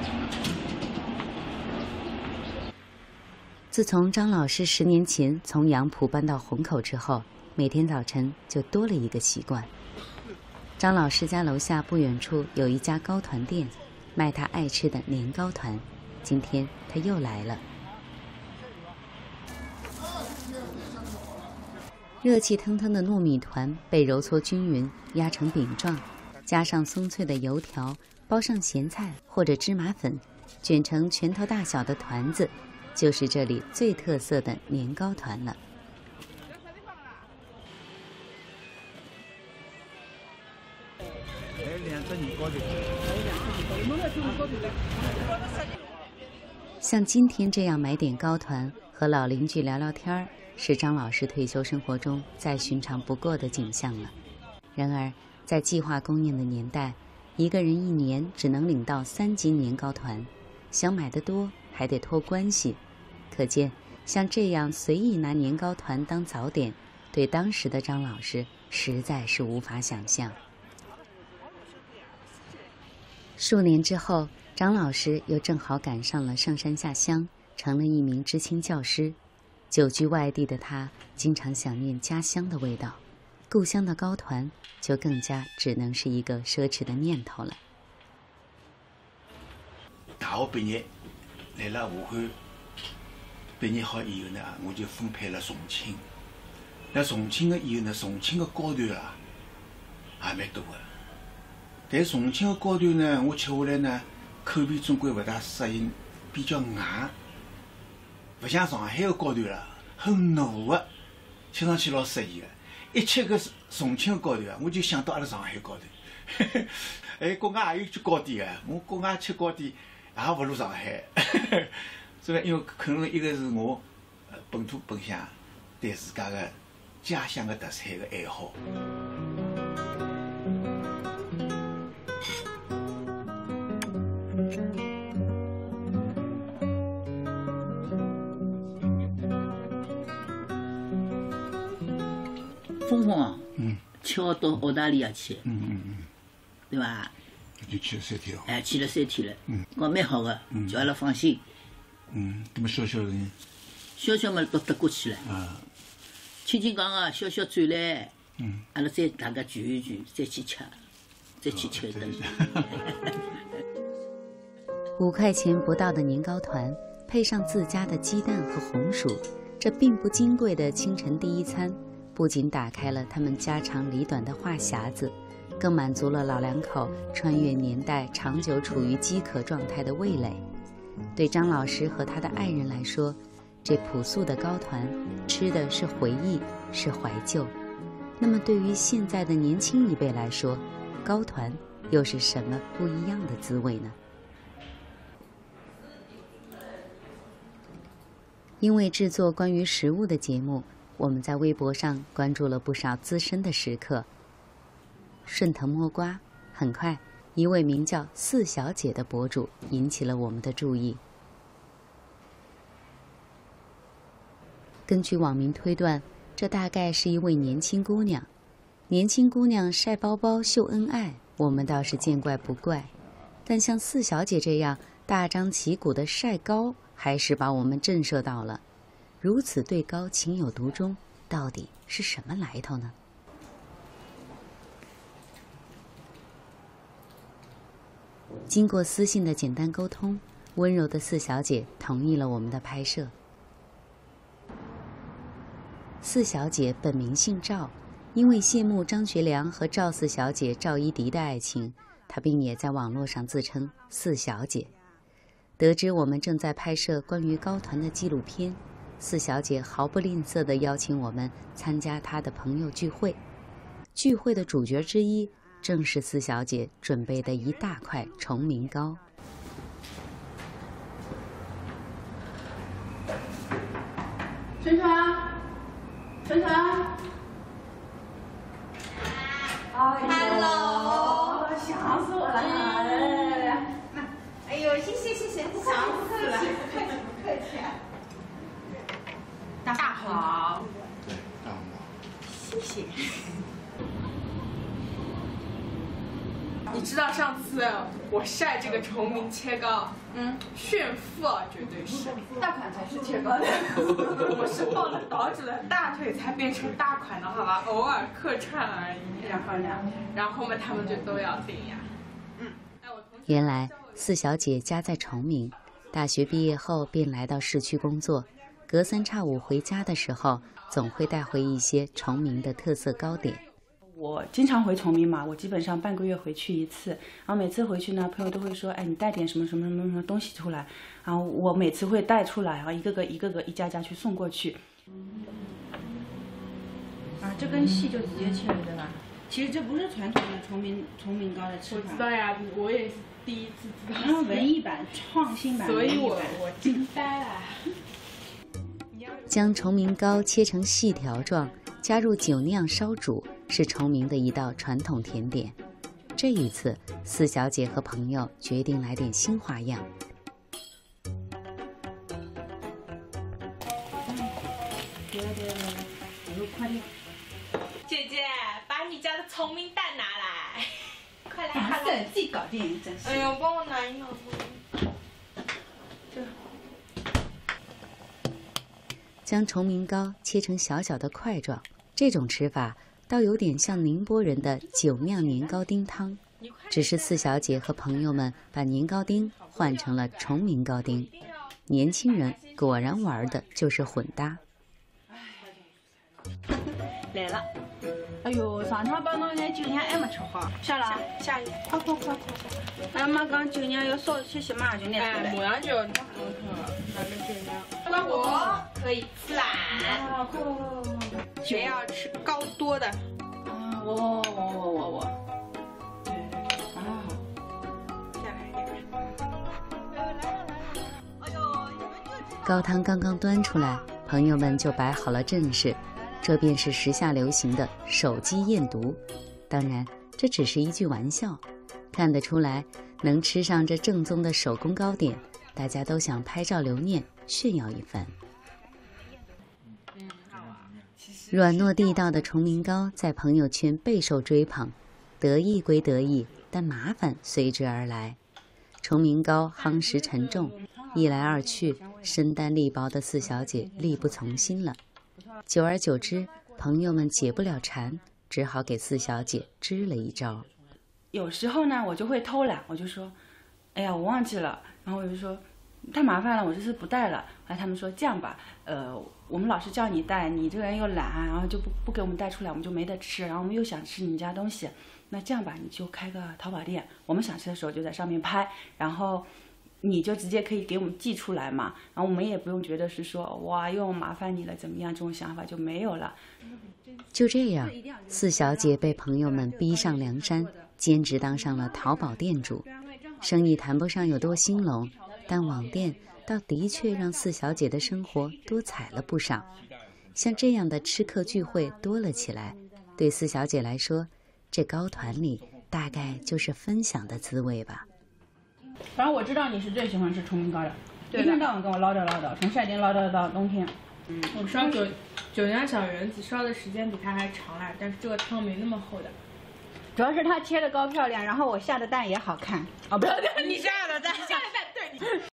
自从张老师10年前从杨浦搬到虹口之后，每天早晨就多了一个习惯。张老师家楼下不远处有一家糕团店，卖他爱吃的年糕团。今天他又来了。热气腾腾的糯米团被揉搓均匀，压成饼状，加上松脆的油条，包上咸菜或者芝麻粉，卷成拳头大小的团子，就是这里最特色的年糕团了。像今天这样买点糕团，和老邻居聊聊天儿，是张老师退休生活中再寻常不过的景象了。然而，在计划供应的年代，一个人一年只能领到3斤年糕团，想买得多还得托关系。可见，像这样随意拿年糕团当早点，对当时的张老师实在是无法想象。数年之后，张老师又正好赶上了上山下乡，成了一名知青教师。久居外地的他，经常想念家乡的味道，故乡的糕团就更加只能是一个奢侈的念头了。 大学毕业来了武汉，毕业好以后呢，我就分配了重庆。那重庆的以后呢，重庆的糕团啊，也蛮多的。但重庆的糕团呢，我吃下来呢，口味总归不大适应，比较硬，不像上海的糕团啦，很糯的，吃上去老适意的。一吃个重庆的糕团啊，我就想到阿拉上海糕团。哎，国外也有句糕点啊，我国外吃糕点也不如上海。所以，因为可能一个是我本土本乡对自家的家乡的特产的爱好。 峰峰啊，吃好到澳大利亚去，对吧？ 就去了3天哦。 哎，去了3天了，讲蛮好的，叫阿拉放心。 那么小小的人， 小小嘛到德国去了。轻轻讲啊，小小转来，阿拉再大家聚一聚，再去吃一顿。 5块钱不到的年糕团，配上自家的鸡蛋和红薯，这并不金贵的清晨第一餐，不仅打开了他们家长里短的话匣子，更满足了老两口穿越年代、长久处于饥渴状态的味蕾。对张老师和他的爱人来说，这朴素的糕团吃的是回忆，是怀旧。那么对于现在的年轻一辈来说，糕团又是什么不一样的滋味呢？因为制作关于食物的节目，我们在微博上关注了不少资深的食客。顺藤摸瓜，很快一位名叫4小姐的博主引起了我们的注意。根据网民推断，这大概是一位年轻姑娘。年轻姑娘晒包包秀恩爱，我们倒是见怪不怪。但像4小姐这样大张旗鼓的晒糕，还是把我们震慑到了。如此对糕情有独钟，到底是什么来头呢？经过私信的简单沟通，温柔的4小姐同意了我们的拍摄。4小姐本名姓赵，因为羡慕张学良和赵4小姐赵一荻的爱情，她并也在网络上自称4小姐。得知我们正在拍摄关于糕团的纪录片，4小姐毫不吝啬地邀请我们参加她的朋友聚会。聚会的主角之一正是4小姐准备的一大块崇明糕。 晨晨，晨晨，Hello， 想死我了！哎呦，谢谢，不客气。大好， 对，大好。 谢谢。你知道上次我晒这个崇明切糕，炫富啊，绝对是。 大款才是切糕的。 我是抱着岛主的大腿才变成大款的，好吧？偶尔客串而已。 然后呢？ 然后嘛，他们就都要订呀。 原来四小姐家在崇明，大学毕业后便来到市区工作，隔三差五回家的时候，总会带回一些崇明的特色糕点。 我经常回崇明嘛，我基本上半个月回去一次，然后每次回去呢，朋友都会说，哎，你带点什么什么什么什么东西出来，然后我每次会带出来，然后一个个一家家去送过去。啊，这根细就直接切了，对吧？其实这不是传统的崇明糕的吃法。 我知道呀，我也是第一次知道。 然后文艺版、创新版， 所以我惊呆了。 将崇明糕切成细条状，加入酒酿烧煮，是崇明的一道传统甜点。这一次，四小姐和朋友决定来点新花样。 姐姐，把你家的崇明蛋拿来，快来！ 麻烦自己搞定，真是。 哎呦，帮我拿一拿。 将崇明糕切成小小的块状，这种吃法倒有点像宁波人的酒酿年糕丁汤，只是四小姐和朋友们把年糕丁换成了崇明糕丁。年轻人果然玩的就是混搭。 来了，哎呦，上趟帮侬那酒酿还没吃好，下了， 下一， 快！俺妈讲酒酿要烧些嘛，就拿出来。 马上就拿好了，拿个酒酿。那我可以吃啦。 啊，快！ 谁要吃糕多的？ 啊，我。对，啊， 下来一点。 高汤刚刚端出来，朋友们就摆好了阵势。这便是时下流行的手机验毒，当然这只是一句玩笑。看得出来，能吃上这正宗的手工糕点，大家都想拍照留念，炫耀一番。软糯地道的崇明糕在朋友圈备受追捧，得意归得意，但麻烦随之而来。崇明糕夯实沉重，一来二去，身单力薄的四小姐力不从心了。久而久之，朋友们解不了馋，只好给四小姐支了一招。 有时候呢，我就会偷懒，我就说，哎呀，我忘记了，然后我就说，太麻烦了，我这次不带了。后来他们说这样吧，我们老是叫你带，你这个人又懒，然后就不给我们带出来，我们就没得吃，然后我们又想吃你家东西，那这样吧，你就开个淘宝店，我们想吃的时候就在上面拍，然后你就直接可以给我们寄出来嘛，然后我们也不用觉得是说哇又麻烦你了怎么样，这种想法就没有了。 就这样，四小姐被朋友们逼上梁山，兼职当上了淘宝店主。生意谈不上有多兴隆，但网店倒的确让四小姐的生活多彩了不少。像这样的吃客聚会多了起来，对四小姐来说，这糕团里大概就是分享的滋味吧。 反正我知道你是最喜欢吃崇明糕的，一天到晚跟我唠叨，从夏天唠叨到冬天。 我烧酒酿小圆子烧的时间比它还长啦，但是这个汤没那么厚的。 主要是它切的糕漂亮，然后我下的蛋也好看。 哦，不要， 你下的蛋，下的蛋对你。